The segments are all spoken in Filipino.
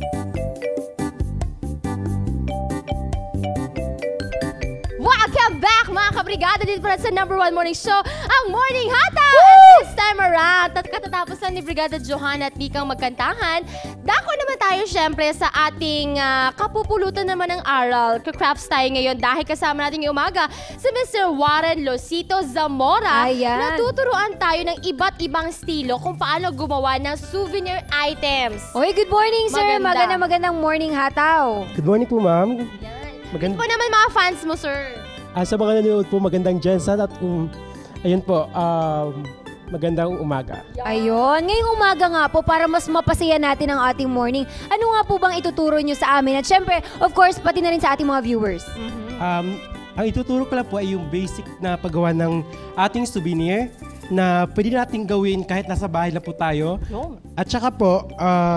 Welcome back mga kabrigada dito para sa #1 morning show, ang Morning Hataw! This time around, katatapos na ni Brigada Johanna at Bikang magkantahan, dako naman tayo syempre sa ating kapupulutan naman ng aral. Crafts tayo ngayon dahil kasama natin yung umaga si Mr. Warren Losito Zamora. Ayan. Natuturuan tayo ng iba't ibang estilo kung paano gumawa ng souvenir items. Oy, good morning, sir. Maganda. Magandang morning hataw. Good morning po, ma'am. Ito po naman mga fans mo, sir. Sa mga nanonood po, magandang Jensen at ayun po, magandang umaga. Ayun, ngayong umaga nga po, para mas mapasaya natin ang ating morning, ano nga po bang ituturo nyo sa amin? At syempre, of course, pati na rin sa ating mga viewers. Ang ituturo ko lang po ay yung basic na paggawa ng ating souvenir na pwede nating gawin kahit nasa bahay na po tayo. At saka po,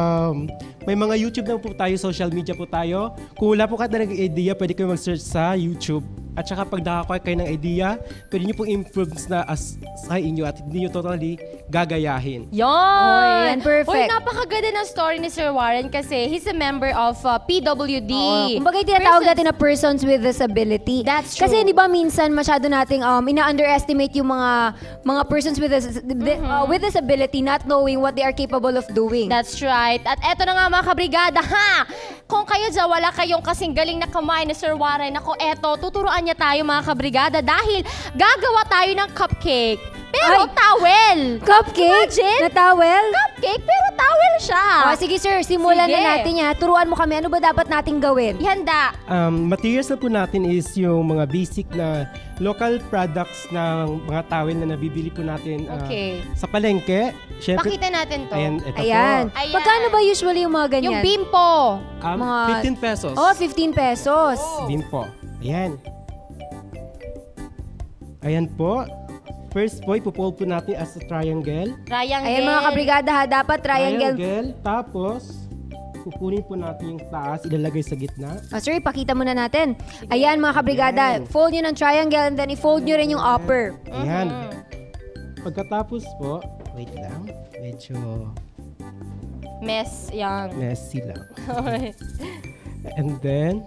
may mga YouTube na po tayo, social media po tayo. Kung wala po kayo ng idea, pwede kayo mag-search sa YouTube. At saka pag nakakuha kayo ng idea, pwede nyo pong improve na sa inyo at hindi nyo totally gagayahin. Yan! Perfect. Uy, napakaganda ng story ni Sir Warren kasi he's a member of PWD. Kumbaga tinatawag natin na persons with disability. That's true. Kasi di ba minsan masyado nating ina-underestimate yung mga persons with disability not knowing what they are capable of doing. That's right. At eto na nga mga kabrigada, ha! Kung kayo dyan, wala kayong kasing galing na kamay ni Sir Warren, ako eto, tuturuan niya tayo mga kabrigada dahil gagawa tayo ng cupcake. Pero towel! Cupcake? Imagine? Na towel? Cupcake, pero towel siya. Sige sir, simulan Sige. na natin yan. Turuan mo kami, ano ba dapat nating gawin? Ihanda. Materials na po natin is yung mga basic na local products ng mga towel na nabibili po natin sa palengke. Siyempre, Pakita natin to. ayan, ito Ayan. po. Ayan. Magkano ba usually yung mga ganyan? Yung bimpo. mga- 15 pesos. 15 pesos. Bimpo. Ayan. Ayan po. First po, ipopold po natin as a triangle. Triangle. Ayan mga kabrigada ha, dapat triangle. Tapos, kukunin po natin yung taas, ilalagay sa gitna. Sir, ipakita muna natin. Ayan mga kabrigada, fold nyo ng triangle and then i-fold nyo rin yung upper. Ayan. Pagkatapos po, wait lang, medyo Mess, yang. messy lang. And then,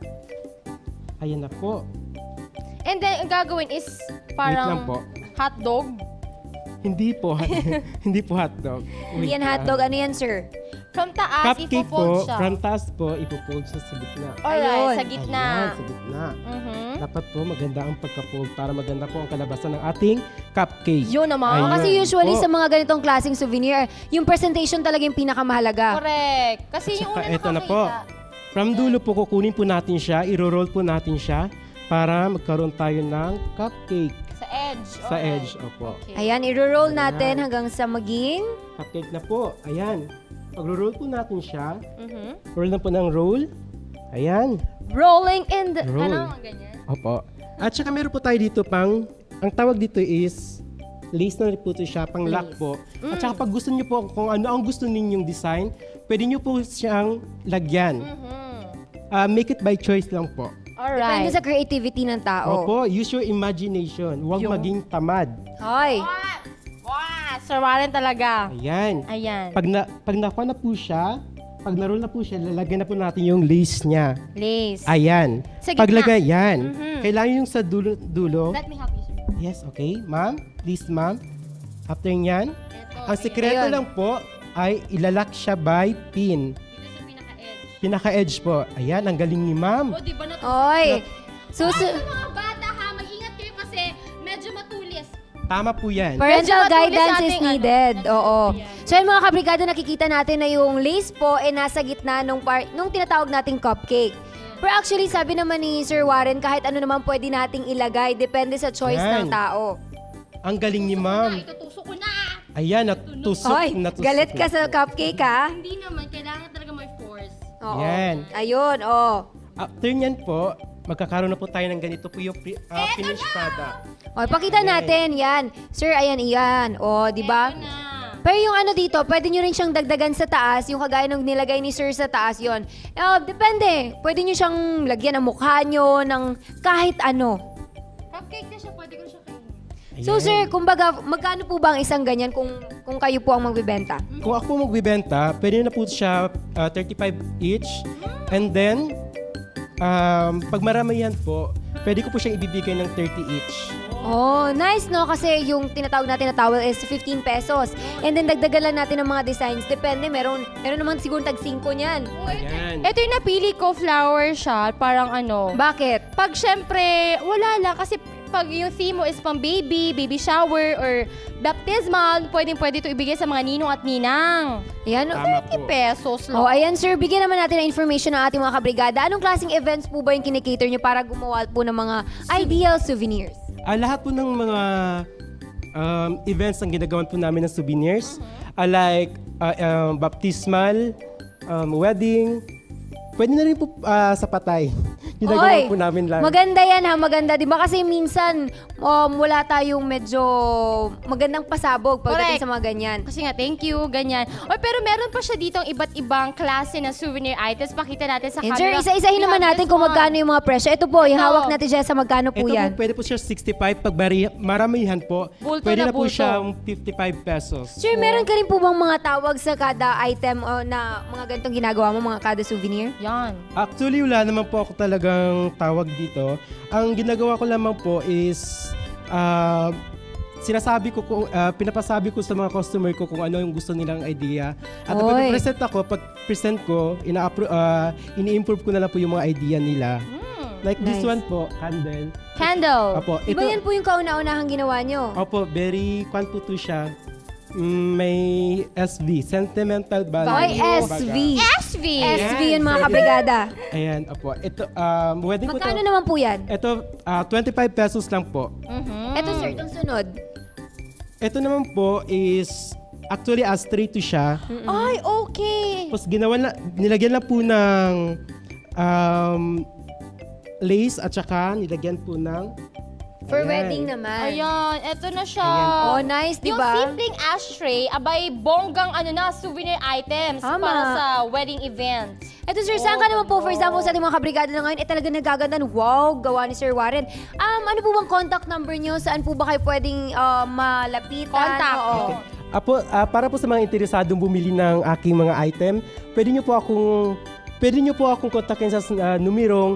ayan na po. And then, ang gagawin is parang Wait lang po. hotdog. Hindi po, hindi po hotdog. Wait Yan lang. hotdog, ano yan sir? From taas, Cupcake ipo-fold po, siya. from taas po, ipofold siya sa gitna. Alright, Ayun. sa gitna. Ayan, sa gitna. Mhm. Dapat po maganda ang pagka-fold para maganda po ang kalabasan ng ating cupcake. Yun naman. Ayun. Kasi usually po. sa mga ganitong klaseng souvenir, yung presentation talaga yung pinakamahalaga. Correct. Kasi yung una Saka eto na po. nakakita. From dulo po, kukunin po natin siya, iro-roll po natin siya para magkaroon tayo ng cupcake Sa edge. sa Alright. edge. Opo. Okay. Ayan, i-roll Ayan. natin hanggang sa maging... Cupcake na po. Ayan. Pag-roll po natin siya, Mhm. roll na po ng roll. Ayan. Rolling in the... Roll. Ano? Ganyan? Opo. At saka meron po tayo dito ang tawag dito is lace na rin po ito siya, pang lock po. At saka pag gusto niyo po, kung ano ang gusto ninyong design, pwede niyo po siyang lagyan. Make it by choice lang po. Depende Alright. sa creativity ng tao. Opo, use your imagination. Huwag maging tamad. Hoy. Wow! Sir Warren talaga. Ayan. Ayan. Pag nakuha na po siya, pag naroll na po siya, lalagyan na po natin yung lace niya. Lace. Ayan. Sa gitna. Paglagay, yan. Kailangan yung sa dulo. Let me help you, sir. Yes, okay. Ma'am, please ma'am. After nyan, Ito. ang sekreto Ayun. lang po ay ilalak siya by pin. Dito sa pinaka-edge. Pinaka-edge po. Ayan, ang galing ni ma'am. O, di ba natutulis? Oy. Sa mga bata ha, mag-ingat kayo kasi medyo matulis. Tama po yan. Parental Medyo matulis guidance is ating needed. Oo. Yan. So yun mga kabrigada, nakikita natin na yung lace po ay nasa gitna nung tinatawag nating cupcake. Pero actually, sabi naman ni Sir Warren, kahit ano naman pwede nating ilagay, depende sa choice ng Yan. tao. Ang galing ni ma'am. Itutusok ko na. Ayan, natusok. Hoy, natusok galit ka na sa po. cupcake ha? Hindi naman, kailangan talaga may force. Oo. Yan. Ayun, oh. After nyan po, magkakaroon na po tayo ng ganito po yung finished product. O, pakita natin, yan. Sir, ayan, iyan. O, di ba? Ito na. Pero yung ano dito, pwede nyo rin siyang dagdagan sa taas, yung kagaya ng nilagay ni Sir sa taas, yon. Depende. Pwede nyo siyang lagyan ng mukha nyo, ng kahit ano. Cupcake na siya, pwede ko siya kainin. So Ayan. sir, kumbaga, magkano po ba ang isang ganyan kung kung kayo po ang magbibenta? Kung ako po magbibenta, pwede na po siya 35 each. And then, pag maramihan po, pwede ko po siyang ibibigay ng 30 each. Oh, nice no? Kasi yung tinatawag natin na towel is 15 pesos. And then dagdagan lang natin ng mga designs. Depende, meron naman siguro tag-5 niyan. Ayan. Ito yung napili ko, flower siya. Parang ano. Bakit? Pag syempre, wala lang. Kasi pag yung theme mo is pang baby shower, or baptismal, pwede ito ibigay sa mga ninong at ninang. Ayan. Tama 30 po. pesos lang. Oh, ayan sir, bigyan naman natin ng information ng ating mga kabrigada. Anong klaseng events po ba yung kinikater nyo para gumawa po ng mga ideal souvenirs? Lahat po ng mga events ang ginagawan po namin ng souvenirs, like baptismal, wedding, pwede na rin po sa patay. Ginagawa po namin lang. Maganda yan ha, maganda. Diba kasi minsan wala tayong medyo magandang pasabog pagdating Correct. sa mga ganyan. Kasi nga, thank you, ganyan. Pero meron pa siya ditong iba't ibang klase ng souvenir items. Pakita natin sa And camera. sir, isa-isahin We naman have natin this kung one. magkano yung mga presyo. Ito po, yung Ito. hawak natin dyan sa magkano po Ito yan. po, pwede po siya 65. Pag maramihan po, Bulto pwede na na po bulto. siya 55 pesos. Sir, meron ka rin po bang mga tawag sa kada item na mga ganitong ginagawa mo, mga kada souvenir? Yan. Actually, wala naman po ako talagang tawag dito. Ang ginagawa ko lamang po is pinapasabi ko sa mga customer ko kung ano yung gusto nilang idea. At Oy. pag present ako, pag present ko, ini-improve ko na lang po yung mga idea nila. Like this Nice. one po, candle. Candle. Opo, Di ba yan po yung kauna-unahang ginawa nyo? Opo, very kwan po to siya. May SV, sentimental value. Ay, kumbaga. SV. SV. SV yun mga kabrigada. Ayan, opo. Ito, wedding po to. Magkano naman po yan? Ito, 25 pesos lang po. Ito sir, itong sunod. Ito naman po is, actually, straight to siya. Ay, okay. Tapos nilagyan na po ng lace at saka nilagyan po ng For Ayan. wedding naman. Ayan, eto na siya. Oh, nice, di Yung ba? simpleng ashtray, abay, bonggang souvenir items Tama. para sa wedding event. Ito sir, saan ka naman po, for example, sa ating mga kabrigada na ngayon, talaga nagaganda. Wow, gawa ni Sir Warren. Ano po bang contact number nyo? Saan po ba kayo pwedeng malapitan? Contact. Oo. para po sa mga interesadong bumili ng aking mga item, pwede niyo po akong kontakin sa numerong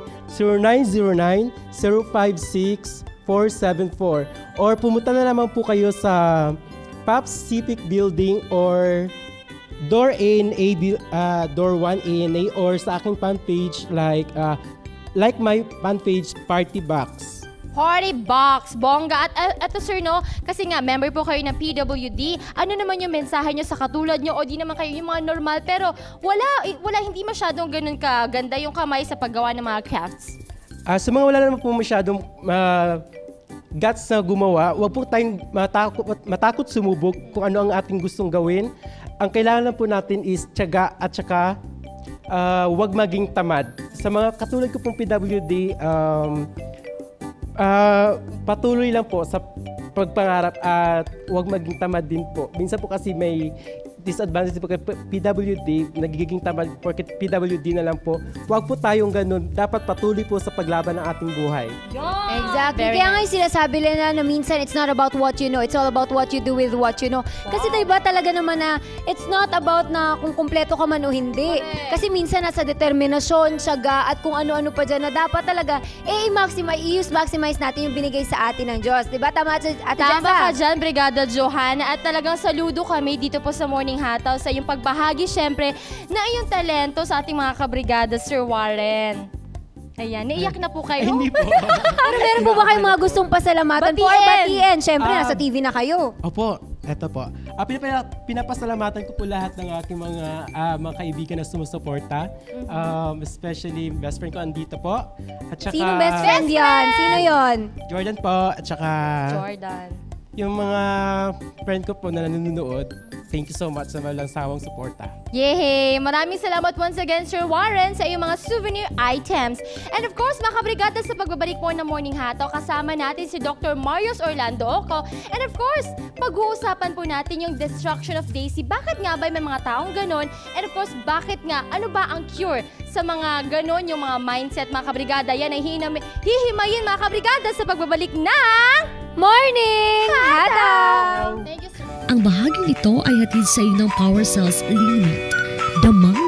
0909-056-474 or pumunta na naman po kayo sa Pops Civic Building or Door ANA, Door 1 ANA or sa aking fan page like my fan page Party Box. Party box, bongga. At eto sir, no, kasi nga, member po kayo ng PWD. Ano naman yung mensahe nyo sa katulad nyo o di naman kayo yung mga normal, pero hindi masyadong ganun kaganda yung kamay sa paggawa ng mga crafts. Sa mga wala naman po masyadong guts na gumawa, huwag po tayong matakot sumubok kung ano ang ating gustong gawin. Ang kailangan lang po natin is tiyaga at saka huwag maging tamad. Sa mga katulad ko pong PWD, patuloy lang po sa pagpangarap at huwag maging tamad din po. Minsan po kasi may disadvantage po kay PWD, nagiging tamad porque PWD na lang po. Huwag po tayong ganun. Dapat patuloy po sa paglaban ng ating buhay. Exactly. Very Kaya nga nice. yung sinasabi nila na minsan it's not about what you know, it's all about what you do with what you know. Kasi diba talaga naman na it's not about na kung kumpleto ka man o hindi. Correct. Kasi minsan nasa determinasyon, syaga at kung ano-ano pa dyan na dapat talaga i-maximize natin yung binigay sa atin ng Diyos. Diba? Tama, Ate Tama Jessa? ka dyan, Brigada Johanna. At talagang saludo kami dito po sa Morning Hataw sa iyong pagbahagi, syempre, na iyong talento sa ating mga kabrigada, Sir Warren. Ayan, naiyak na po kayo. Hindi po. Pero meron po ba kayong mga gustong pasalamatan po or batiin? Syempre, nasa TV na kayo. Opo, eto po. Pinapasalamatan ko po lahat ng aking mga kaibigan na sumusuporta. Especially best friend ko andito po. At saka, Sino best friend yan? Sino yon? Jordan po. At saka Jordan. yung mga friend ko po na nanonood. Thank you so much sa walang sawang suporta. Yay! Maraming salamat once again, Sir Warren, sa iyong mga souvenir items. And of course, mga kabrigada, sa pagbabalik po ng Morning Hataw, kasama natin si Dr. Marius Orlando Oco. And of course, pag-uusapan po natin yung destruction of Daisy. Bakit nga ba may mga taong ganon? And of course, bakit nga? Ano ba ang cure sa mga ganon, yung mga mindset, mga kabrigada? Yan ay hihimayin, mga kabrigada, sa pagbabalik ng Morning! Hataw! Thank you, sir. Ang bahaging ito ay hatid sa iyo ng Power Cells Luminate. Damang